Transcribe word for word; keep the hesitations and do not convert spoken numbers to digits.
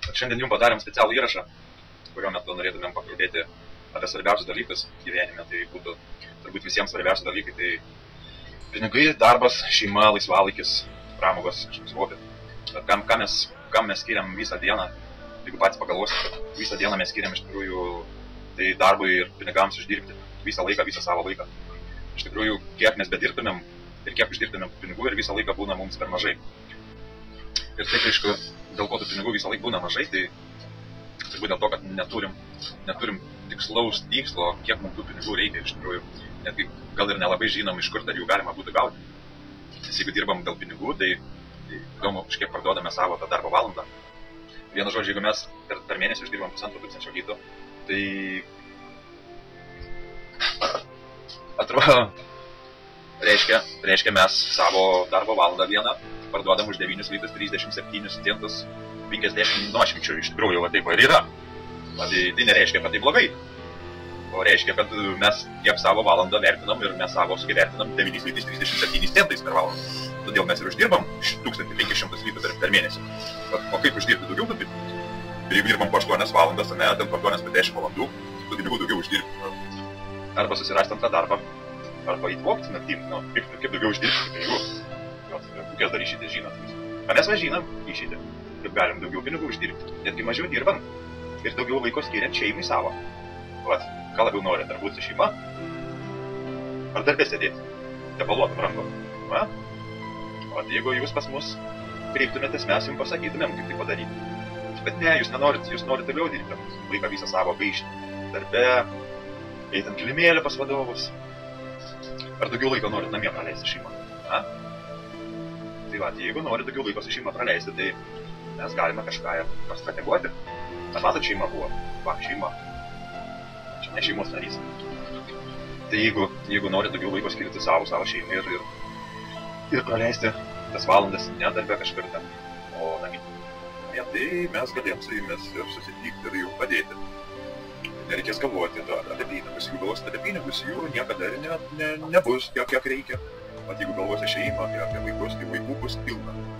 Šiandien jums padarėm specialų įrašą, kurio metu norėtumėm pakalbėti apie svarbiausius dalykus gyvenime. Tai būtų turbūt visiems svarbiausi dalykai. Tai pinigai, darbas, šeima, laisvalaikis, pramogos, kažkas suvokia. Bet kam, kam, mes, kam mes skiriam visą dieną, jeigu patys pagalvosit, kad visą dieną mes skiriam iš tikrųjų tai darbui ir pinigams uždirbti visą laiką, visą savo laiką. Iš tikrųjų, kiek mes bedirbtumėm ir kiek uždirbtumėm pinigų ir visą laiką būna mums per mažai. Ir taip, aišku, dėl ko tų pinigų visą laiką būna mažai, tai turbūt dėl to, kad neturim, neturim tikslaus tikslo, kiek mums tų pinigų reikia iš tikrųjų. Netgi gal ir nelabai žinom, iš kur dar jų galima būtų gauti. Nes jeigu dirbam dėl pinigų, tai, tai įdomu, už kiek parduodame savo tą darbo valandą. Vienu žodžiu, jeigu mes per, per mėnesį uždirbam pusantro tūkstančio litų, tai atrodo, reiškia, reiškia mes savo darbo valandą vieną parduodam už devynis litus trisdešimt septynis centus penkiasdešimt nuošimčių. Iš tikrųjų, va taip ir yra. Va, tai, tai nereiškia, kad tai blogai. O reiškia, kad mes tiek savo valandą vertinam ir mes savo sugyvertinam devynis litus trisdešimt septynis centais per valandą. Todėl mes ir uždirbam tūkstantį penkis šimtus litų per, per mėnesį. O kaip uždirbti daugiau tų pinigų? Ir jeigu dirbam po aštuonias valandas, ne, ten po aštuonias per dešimt valandų, tų pinigų daugiau uždirbti. Arba susirasti antrą darbą, arba įtvokti naktim. Nu, kaip, kaip daugiau uždirbti pinigų? Kokias dar išėtės žinot? O mes va žinom išėtę, kaip galim daugiau pinigų uždirbti. Netgi mažiau dirbam ir daugiau laiko skiriant šeimai savo. Vat, ką labiau norit, ar būti su šeima? Ar darbė sėdėti? Tepaluotum rankom. Va? O jeigu jūs pas mus kreiptumėtės, mes jums pasakytumėm, kaip tai padaryti. Bet ne, jūs nenorit, jūs norit toliau dirbti. Laiką visą savo gaišti. Darbe, eitant kilimėlį pas vadovus. Ar daugiau laiko norit namie praleisti šeimą? A? Tai va, jeigu nori daugiau laiko su šeima praleisti, tai mes galime kažką ir pastrateguoti. Ar matot, šeima buvo? Va, šeima. Čia ne šeimos narys. Tai jeigu, jeigu nori daugiau laiko skirti savo, savo šeimai ir, ir, ir praleisti tas valandas ne darbe kažkur ten, o namie. Ja, tai mes galėjom su jumis ir susitikti ir jų padėti. Nereikės galvoti apie pinigus. Jeigu galvosite apie pinigus, jų niekada ir ne, ne, nebus tiek, kiek reikia. Vat jeigu galvosi šeimą, apie, apie vaikus, tai vaikų bus pilna.